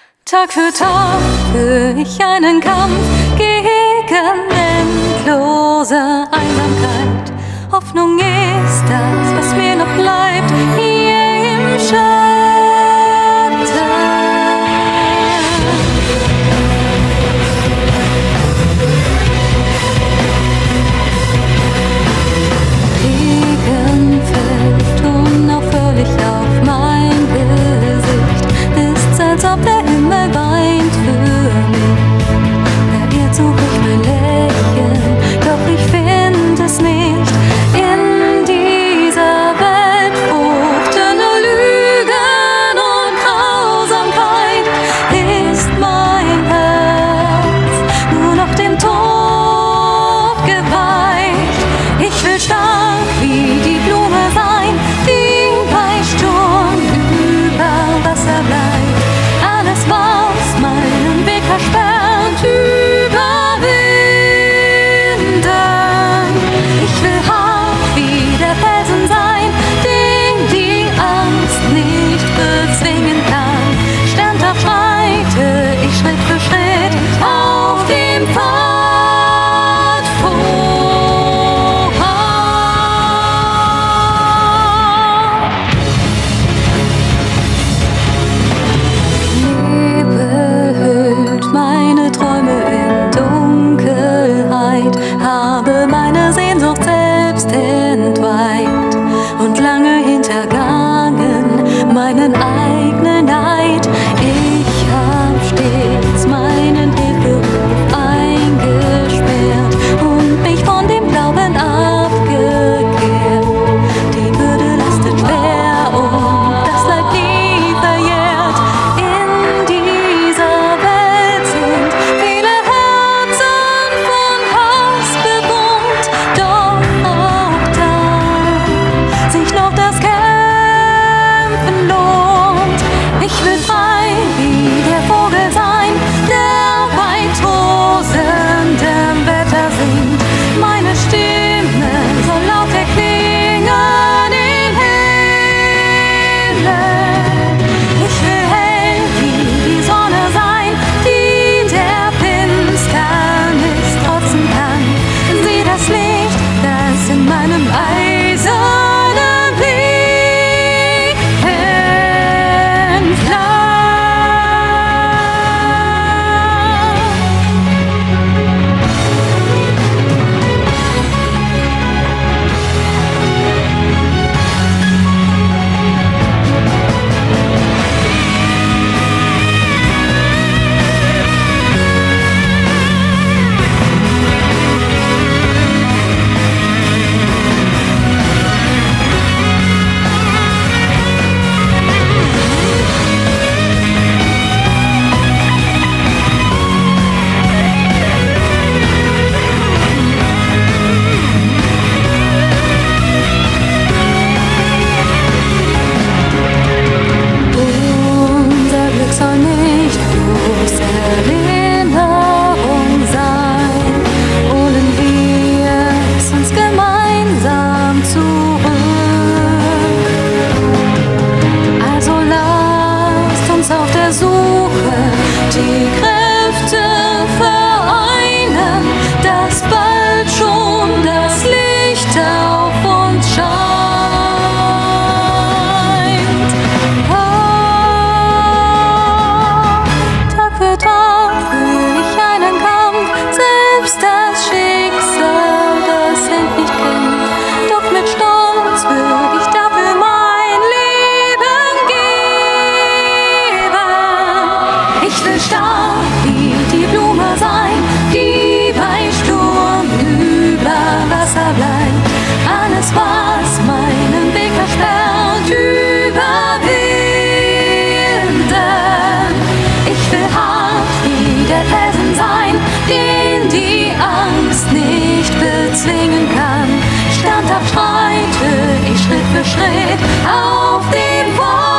Tag für Tag führe ich einen Kampf gegen endlose Einsamkeit. Hoffnung ist das, was mir noch bleibt, hier im Schatten. Regen fällt unaufhörlich auf mein Gesicht. Ist's, als ob der Himmel weint für mich. Verirrt such ich mein Lächeln, doch ich find es nicht. In dieser Welt fruchten nur Lügen und Grausamkeit. Ist mein Herz nur noch dem Tod geweiht? Ich will stark wie die Blume sein, die bei Sturm über Wasser bleibt. Alles, was meinen Weg versperrt, überwinden. Ich will hart wie der Felsen sein, den die Angst nicht bezwingen kann. Standhaft schreite ich Schritt für Schritt auf dem Pfad voran. Nebel hüllt meine Träume in Dunkelheit, habe meine Sehnsucht selbst entweiht und lange hintergangen meinen eigenen Neid. Ich hab stets meinen Hilferuf eingesperrt und mich von dem Glauben abgekehrt. Die Bürde lastet schwer und das Leid nie verjährt. In dieser Welt sind viele Herzen von Hass bewohnt, doch auch da sich noch das Kämpfen lohnt. Ich will frei wie der Vogel sein, der bei tosendem Wetter singt. Meine Stimme soll laut erklingen im Himmel. Ich will hell wie die Sonne sein, die der Finsternis trotzen kann. Sieh das Licht, das in meinem eisernen Blick entflammt. Unser Glück soll nicht bloß Erinnerung sein. Holen wir es uns gemeinsam zurück. Also lasst uns auf der Suche die Kräfte vereinen, dass bald schon das Licht auf uns scheint. Tag für Tag führe ich einen Kampf, selbst das Schicksal, das End nicht kennt. Doch mit Stolz würd ich dafür mein Leben geben. Ich will stark wie die Blume sein, die bei Sturm über Wasser bleibt. Alles, was meinen Weg versperrt, überwinden. Ich will hart wie der Felsen sein, den die Angst nicht bezwingen kann. Standhaft schreite ich Schritt für Schritt auf dem Pfad.